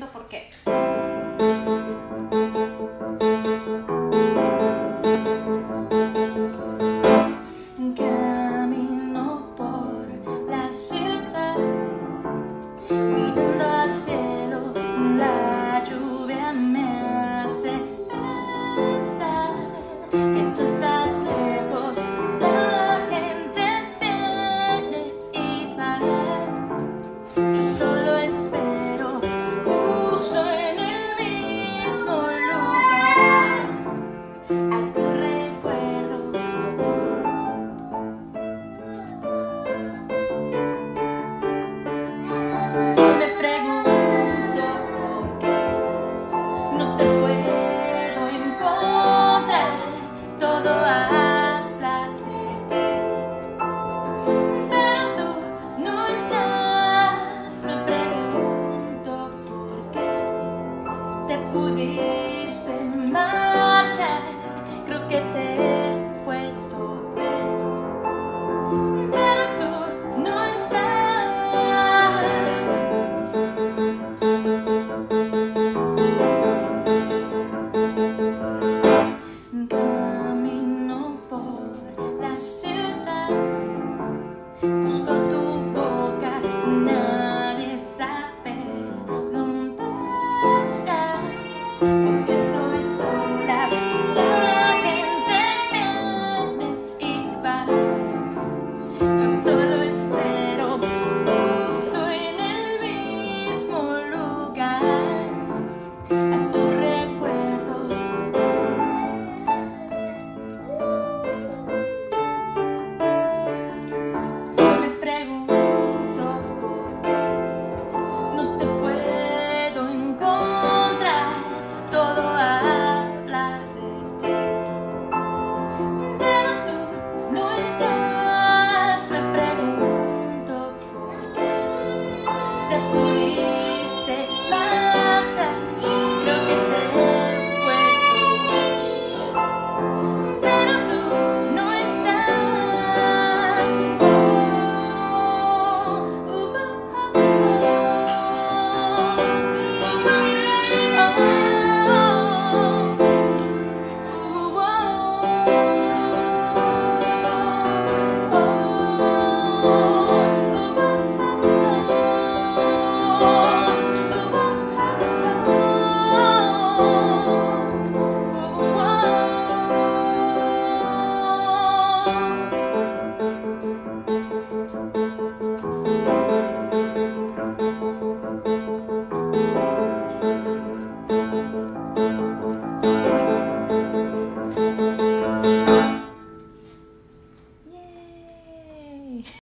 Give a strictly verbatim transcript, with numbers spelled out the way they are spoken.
Pregunto por qué. Camino por la ciudad, mirando al cielo, la lluvia me hace pensar que tú estás lejos, la gente viene y va. Yo solo espero justo en el mismo lugar a tu recuerdo. Me pregunto por qué no te puedo encontrar, todo habla de ti, pero tú no estás. Me pregunto por qué te pudiera